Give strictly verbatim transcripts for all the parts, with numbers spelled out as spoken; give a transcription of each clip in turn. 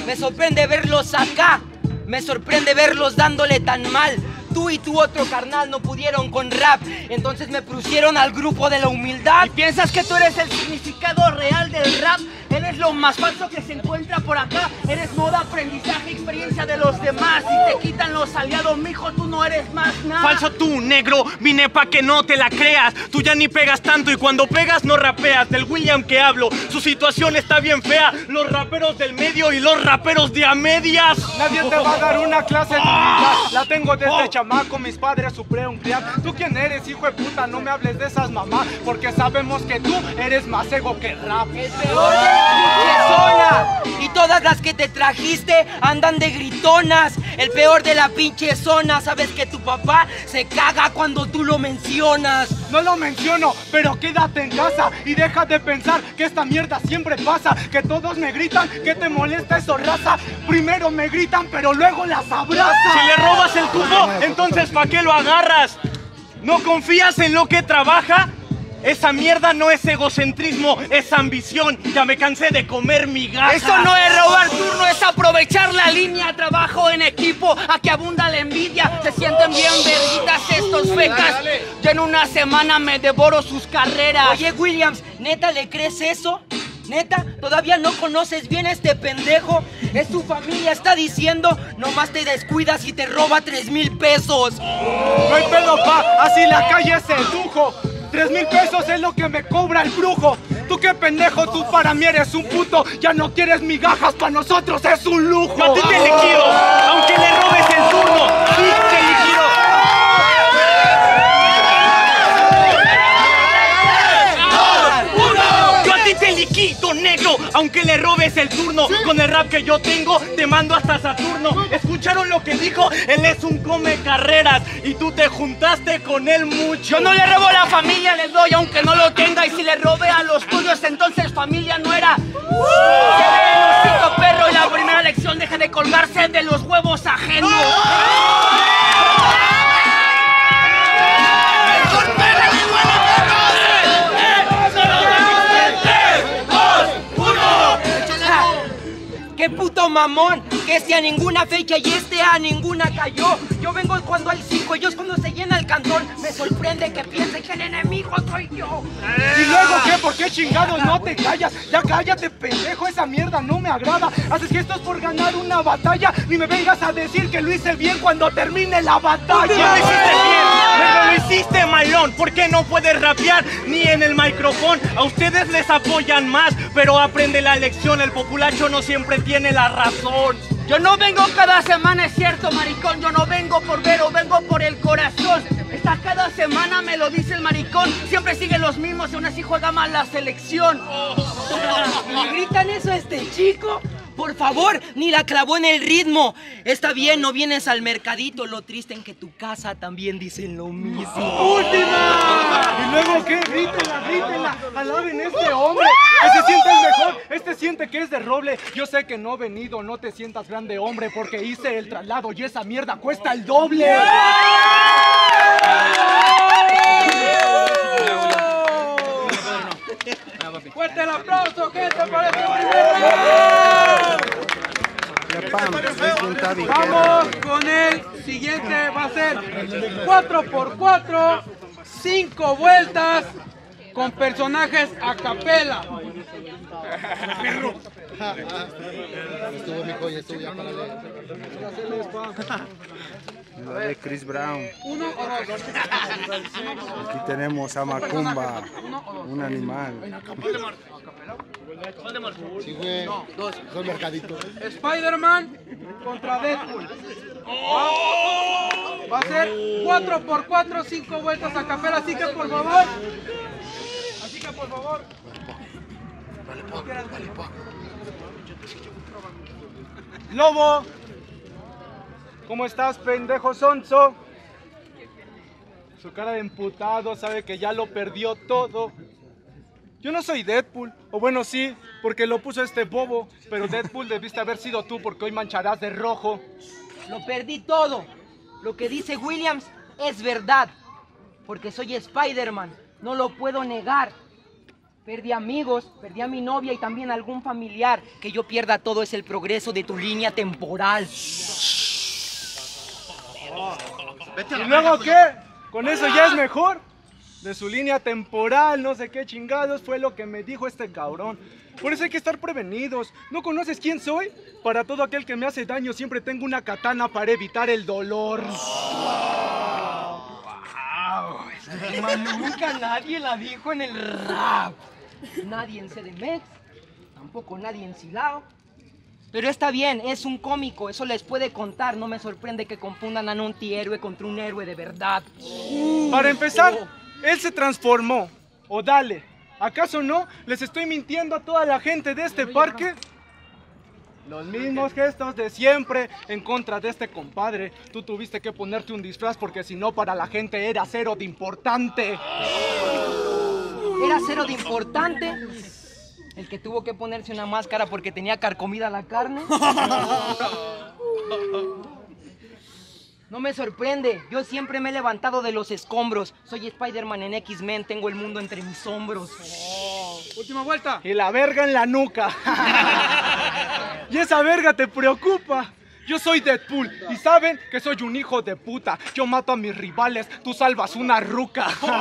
Me sorprende verlos acá. Me sorprende verlos dándole tan mal. Tú y tu otro carnal no pudieron con rap, entonces me pusieron al grupo de la humildad. ¿Y piensas que tú eres el significado real del rap? Eres lo más falso que se encuentra por acá. Eres moda, aprendizaje, experiencia de los demás. Si te quitan los aliados, mijo, tú no eres más nada. Falso tú, negro, vine pa' que no te la creas. Tú ya ni pegas tanto y cuando pegas no rapeas. Del William que hablo, su situación está bien fea. Los raperos del medio y los raperos de a medias. Nadie te va a dar una clase de humildad. La tengo desde chamaco, mis padres supieron criar. ¿Tú quién eres, hijo de puta? No me hables de esas mamás, porque sabemos que tú eres más ego que rap. El peor de la pinche zona. Y todas las que te trajiste andan de gritonas. El peor de la pinche zona. Sabes que tu papá se caga cuando tú lo mencionas. No lo menciono, pero quédate en casa y deja de pensar que esta mierda siempre pasa. Que todos me gritan, que te molesta eso, raza. Primero me gritan, pero luego las abrazan. Si le robas el cubo, entonces ¿pa' qué lo agarras? ¿No confías en lo que trabaja? Esa mierda no es egocentrismo, es ambición. Ya me cansé de comer migajas. Eso no es robar turno, es aprovechar la línea. Trabajo en equipo, aquí abunda la envidia. Se sienten bien verguitas estos fecas. Yo en una semana me devoro sus carreras. Oye, Williams, ¿neta le crees eso? ¿Neta? ¿Todavía no conoces bien a este pendejo? Es su familia, está diciendo. Nomás te descuidas y te roba tres mil pesos. No hay pedo, pa, así la calle se sedujo. Tres mil pesos es lo que me cobra el brujo. Tú qué pendejo, tú para mí eres un puto. Ya no quieres migajas, para nosotros es un lujo. Yo a ti te liquido, aunque le robes el turno. Sí, te liquido. Yo a ti te liquido, negro, aunque le robes el turno. Con el rap que yo tengo, te mando hasta Saturno. ¿Escucharon lo que dijo? Él es un come carreras y tú te juntaste con él mucho. Yo no le robo a la familia, le doy aunque no lo tenga. Y si le robe a los tuyos, entonces familia no era. Cierre el hocico, perro, y la primera lección, deje de colgarse de los huevos ajenos. ¡Qué puto mamón! Que este a ninguna fecha y este a ninguna cayó. Yo vengo cuando hay cinco, ellos cuando se llena el cantón. Me sorprende que piensen que el enemigo soy yo. ¿Y luego qué? ¿Por qué chingados no te callas? Ya cállate, pendejo, esa mierda no me agrada. Haces gestos por ganar una batalla. Ni me vengas a decir que lo hice bien cuando termine la batalla. No lo hiciste bien, pero lo hiciste malón. ¿Por qué no puedes rapear ni en el micrófono? A ustedes les apoyan más, pero aprende la lección. El populacho no siempre tiene la razón. Yo no vengo cada semana, es cierto, maricón. Yo no vengo por vero, vengo por el corazón. Está cada semana, me lo dice el maricón. Siempre sigue los mismos y aún así juega mal la selección. ¿Le gritan eso a este chico? Por favor, ni la clavó en el ritmo. Está bien, no vienes al mercadito. Lo triste en que tu casa también dicen lo mismo. ¡Última! ¿Y luego qué? Grítenla, grítenla. Alaben a este hombre. Este siente el mejor. Este siente que es de roble. Yo sé que no he venido, no te sientas grande, hombre, porque hice el traslado y esa mierda cuesta el doble. ¡Fuerte el aplauso! ¿Qué te parece el primer? Vamos con el siguiente, va a ser cuatro por cuatro, cinco vueltas con personajes a capela. Estuvo mi joya, estuvo ya para de Chris Brown. Uno o dos. Aquí tenemos a Macumba, un animal. Sí, güey. Dos. Son mercaditos. Spider-Man contra Deadpool. Va a ser cuatro por cuatro, cinco vueltas a capela, así que por favor. Así que por favor. Lobo, ¿cómo estás, pendejo sonso? Su cara de emputado, sabe que ya lo perdió todo. Yo no soy Deadpool, o bueno sí, porque lo puso este bobo, pero Deadpool debiste haber sido tú porque hoy mancharás de rojo. Lo perdí todo. Lo que dice Williams es verdad. Porque soy Spider-Man. No lo puedo negar. Perdí amigos, perdí a mi novia y también a algún familiar. Que yo pierda todo es el progreso de tu línea temporal. ¿Y luego qué? ¿Con eso ya es mejor? De su línea temporal, no sé qué chingados fue lo que me dijo este cabrón. Por eso hay que estar prevenidos. ¿No conoces quién soy? Para todo aquel que me hace daño siempre tengo una katana para evitar el dolor. Wow, nunca nadie la dijo en el rap. Nadie en C D M X, tampoco nadie en Silao. Pero está bien, es un cómico, eso les puede contar. No me sorprende que confundan a un antihéroe contra un héroe de verdad. Para empezar, él se transformó. O dale, ¿acaso no? ¿Les estoy mintiendo a toda la gente de este parque? Los mismos gestos de siempre en contra de este compadre. Tú tuviste que ponerte un disfraz porque si no para la gente era cero de importante. ¿Era cero de importante? ¿El que tuvo que ponerse una máscara porque tenía carcomida la carne? No me sorprende, yo siempre me he levantado de los escombros. Soy Spider-Man en X-Men, tengo el mundo entre mis hombros. Oh, última vuelta. Y la verga en la nuca. Y esa verga te preocupa. Yo soy Deadpool y saben que soy un hijo de puta. Yo mato a mis rivales, tú salvas una ruca.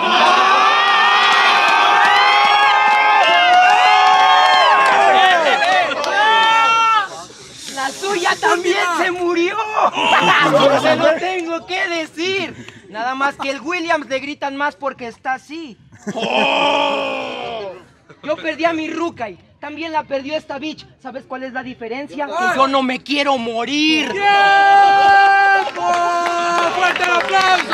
La suya también se murió. Se lo tengo que decir. Nada más que el Williams le gritan más porque está así. Yo perdí a mi ruca y también la perdió esta bitch. ¿Sabes cuál es la diferencia? Que yo no me quiero morir. ¡Tiempo! ¡Fuerte el aplauso!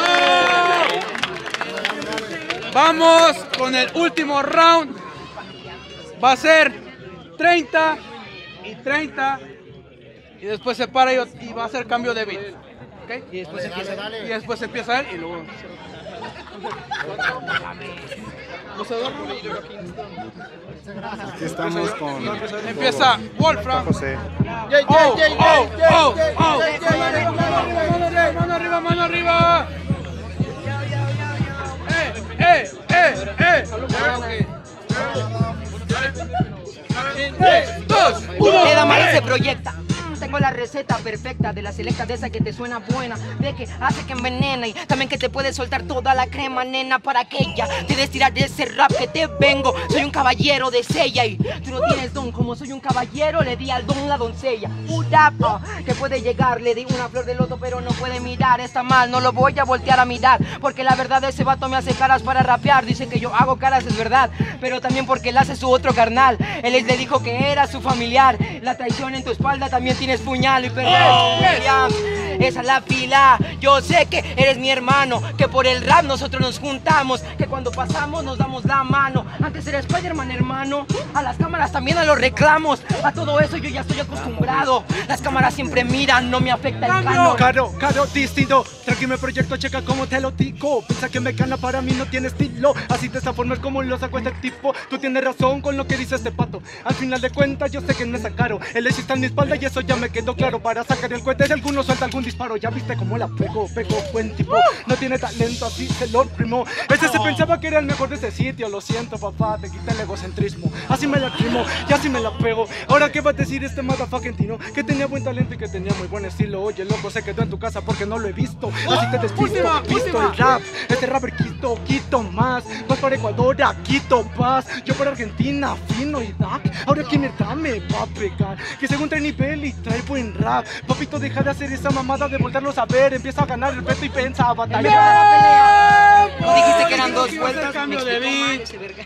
Vamos con el último round. Va a ser treinta y treinta. Y después se para y, y va a hacer cambio de beat. ¿Okay? Y, después Dale, empieza, dale, dale. y después empieza él y luego... Aquí estamos con Empieza Wolfram. José. Oh, oh, oh, oh. Mano arriba, mano arriba. Eh, eh, eh, eh. Tres, dos, uno. Queda mal se proyecta. Tengo la receta perfecta de la selecta de esa que te suena buena, de que hace que envenena y también que te puede soltar toda la crema, nena, para que ella te des tirar de ese rap que te vengo. Soy un caballero de sella y tú no tienes don. Como soy un caballero, le di al don la doncella. Un rap que puede llegar, le di una flor de loto, pero no puede mirar. Está mal, no lo voy a voltear a mirar, porque la verdad ese vato me hace caras para rapear. Dice que yo hago caras, es verdad, pero también porque él hace su otro carnal. Él le dijo que era su familiar. La traición en tu espalda también tienes puñal y perdés, oh, Williams. Esa es la fila. Yo sé que eres mi hermano, que por el rap nosotros nos juntamos, que cuando pasamos nos damos la mano. Antes era Spider-Man, hermano. A las cámaras también a los reclamos. A todo eso yo ya estoy acostumbrado. Las cámaras siempre miran, no me afecta el cano. Caro, caro, distinto. Tranqui me proyecto, checa cómo te lo tico. Piensa que me gana, para mí no tiene estilo. Así de esta forma es como lo sacó este tipo. Tú tienes razón con lo que dice este pato. Al final de cuentas yo sé que no es tan caro. El hecho está en mi espalda y eso ya me quedó claro. Para sacar el cohete de alguno suelta algún disparo. Ya viste cómo la pego, pego, buen tipo. No tiene talento, así se lo primó. Ese se pensaba que era el mejor de ese sitio. Lo siento, papá, te quita el egocentrismo. Así me la primo, y así me la pego. Ahora qué va a decir este motherfucking Tino, que tenía buen talento y que tenía muy buen estilo. Oye, loco, se quedó en tu casa porque no lo he visto. Así te despisto, Última, visto última. el rap. Este rapper quito, quito más. Vas para Ecuador, a Quito vas. Yo para Argentina, fino y dark. Ahora que mierda me va a pegar. Que según trae nivel y trae buen rap. Papito, deja de hacer esa mamada de volverlos a ver. Empieza a ganar el reto y piensa a batallar. No dijiste que eran dos vueltas. Cambio Me de explicó beat. mal ese verga.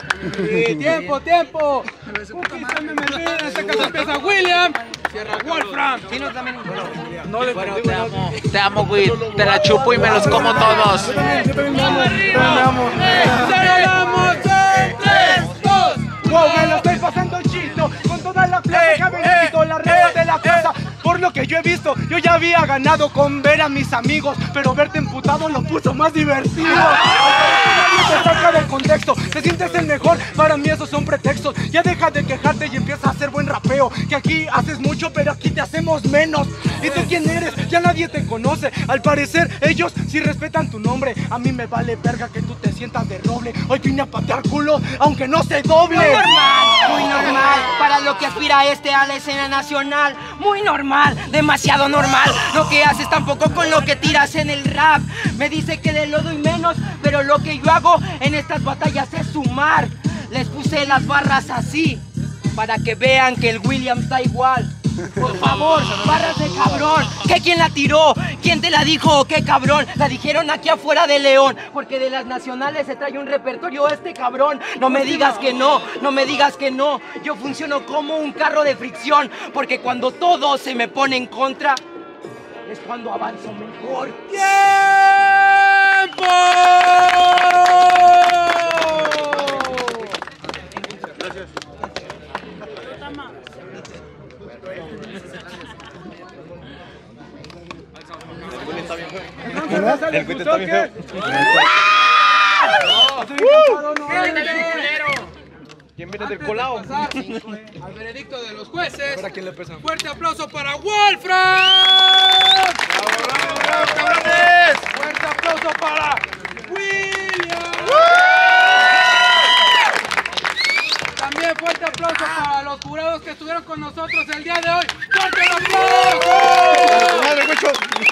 Sí, tiempo, tiempo. Cookies M M B, en este caso empieza William. Cierra Wolfram. Sí, no, también. No le Bueno, te amo, te amo, Will. Te la chupo y me los como todos. Yo también me amo, yo también me amo. Celebramos en tres, dos. Wow, me lo estoy pasando chido. Con toda la plata que ha venido la regla de la casa. Por lo que yo he visto, yo ya había ganado con ver a mis amigos, pero verte emputado lo puso más divertido. te saca del contexto. Te sientes el mejor, para mí esos son pretextos. Ya deja de quejarte y empieza a hacer buen rapeo. Que aquí haces mucho, pero aquí te hacemos menos. ¿Y tú quién eres? Ya nadie te conoce. Al parecer, ellos sí respetan tu nombre. A mí me vale verga que tú te sientas de roble. Hoy vine a patear culo, aunque no se doble. Muy normal, muy normal, para lo que aspira este a la escena nacional. Muy normal, demasiado normal. Lo que haces tampoco con lo que tiras en el rap. Me dice que de lo doy menos, pero lo que yo hago en estas batallas es sumar. Les puse las barras así, para que vean que el William está igual. Por favor, barras de cabrón. ¿Qué quién la tiró? ¿Quién te la dijo? ¿Qué cabrón? La dijeron aquí afuera de León, porque de las nacionales se trae un repertorio este cabrón. No me digas que no, no me digas que no. Yo funciono como un carro de fricción, porque cuando todo se me pone en contra, es cuando avanzo mejor. ¡Tiempo! Gracias. El cuento está bien feo. ¿Quién viene del colado? Al veredicto de los jueces. ¿Para quién le pesa? Fuerte aplauso para Wolfram. ¡Bravo, bravo, cabrones! Fuerte aplauso para William. También fuerte aplauso para los jurados que estuvieron con nosotros el día de hoy. ¡Fuerte el aplauso! ¡Madre, Huicho!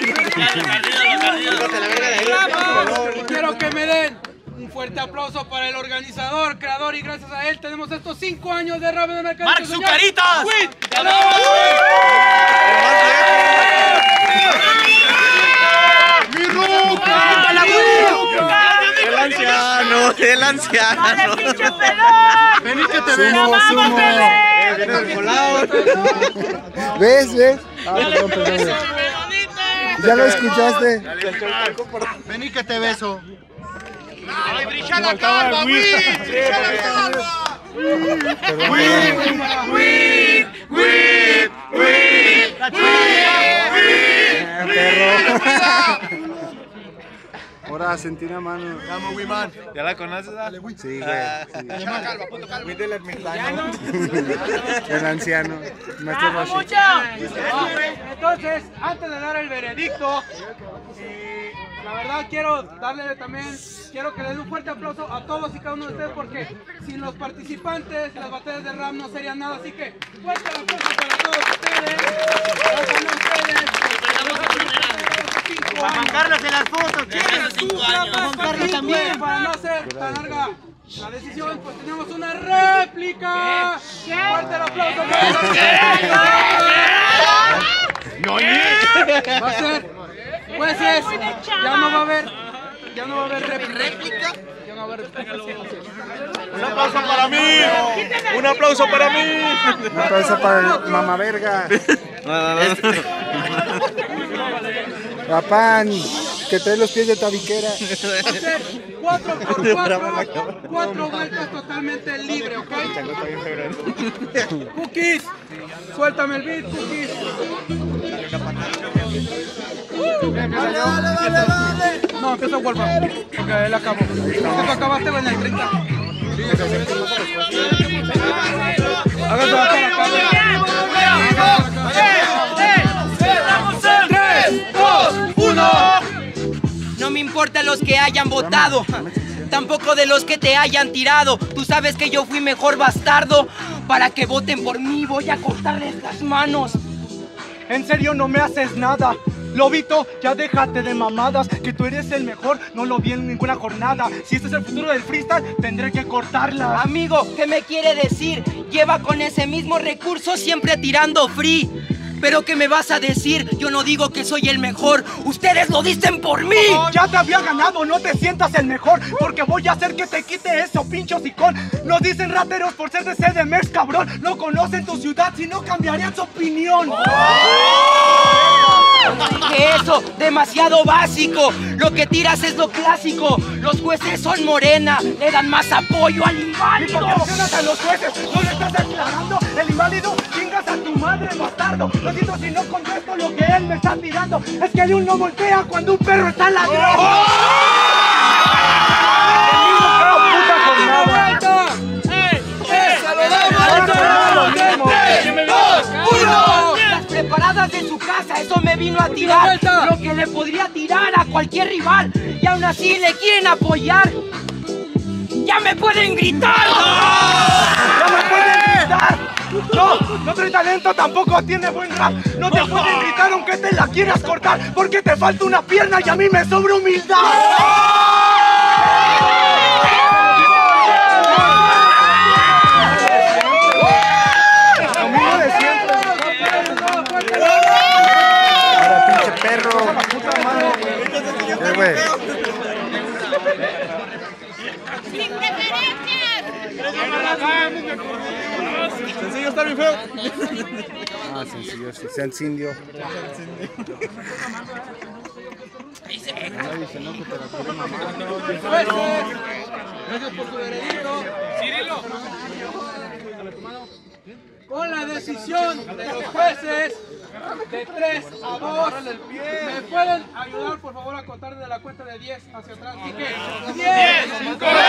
Y quiero que me den un fuerte aplauso para el organizador, creador, y gracias a él tenemos estos cinco años de rap en el mercado. ¡Marc Zucaritas! ¡Mi ruca! ¡El anciano! ¡El anciano! ¡Vení que te veo! ¡Sumo, sumo! ¡Viene del colado! ¿Ves, ves? Ah, perdón, perdón. ¿Ya lo escuchaste? Vení que te beso. ¡Ay, brilla la calva, Win! ¡Brilla la calva! ¡Win! ¡Win! ¡Win! ¡Win! ¡Perro! Ahora sentí una mano. Vamos, Wiman. ¿Ya la conoces? Sí, güey. Brilla la calva, punto calva. Win del ermitaño. El anciano. Maestro Roshi. Entonces, antes de dar el veredicto, eh, la verdad quiero darle también, quiero que le den un fuerte aplauso a todos y cada uno de ustedes, porque sin los participantes las batallas de rap no serían nada, así que fuerte el aplauso para todos ustedes, para ustedes. Para Juan Carlos en las fotos, ¿quieres? Juan Carlos también. Para no hacer tan larga la decisión, pues tenemos una réplica. Fuerte el aplauso para va a ser, jueces, ya no va a haber, ya no va a haber réplica. Ya no va a haber réplica. ¡Un aplauso para mí! ¡Un aplauso para mí! Un aplauso para el mamaverga. Papán, que trae los pies de tabiquera. cuatro por cuatro, cuatro vueltas totalmente libre, ¿ok? Cookies, suéltame el beat, Cookies. Dale, dale, dale, dale. No, empieza Wolfram, porque él acabó. Porque tú acabaste en el treinta. Háganse la cara, cabrón. tres, dos, uno. No me importa los que hayan votado, tampoco de los que te hayan tirado. Tú sabes que yo fui mejor bastardo. Para que voten por mí voy a cortarles las manos. En serio no me haces nada. Lobito, ya déjate de mamadas. Que tú eres el mejor, no lo vi en ninguna jornada. Si este es el futuro del freestyle, tendré que cortarla. Amigo, ¿qué me quiere decir? Lleva con ese mismo recurso siempre tirando free. ¿Pero qué me vas a decir? Yo no digo que soy el mejor. Ustedes lo dicen por mí. Ya te había ganado, no te sientas el mejor. Porque voy a hacer que te quite eso, pincho hocicón. Nos dicen rateros por ser de C D M X, cabrón. No conocen tu ciudad, si no cambiarían su opinión. Dije eso, demasiado básico. Lo que tiras es lo clásico. Los jueces son morena, le dan más apoyo al inválido. ¿Por qué mencionas a los jueces? ¿No le estás declarando el inválido? Chingas a tu madre, bastardo. Lo siento si no contesto lo que él me está tirando. Es que el no voltea cuando un perro está ladrando. ¡Oh! puertas de su casa, eso me vino a tirar lo que le podría tirar a cualquier rival, y aún así le quieren apoyar. ¡Ya me pueden gritar! ¡Ya me pueden gritar! No, no trae talento, tampoco tiene buen rap. No te pueden gritar aunque te la quieras cortar, porque te falta una pierna y a mí me sobra humildad. Ahora, pinche perro. Eh, güey. ¡Sin preferencias! Sencillo está bien feo. Ah, sencillo, sí, sencillo. Gracias por su veredicto. Cirilo. Con la decisión de los jueces de tres a dos, ¿me pueden ayudar por favor a contar de la cuenta de diez hacia atrás? ¿Y qué? diez,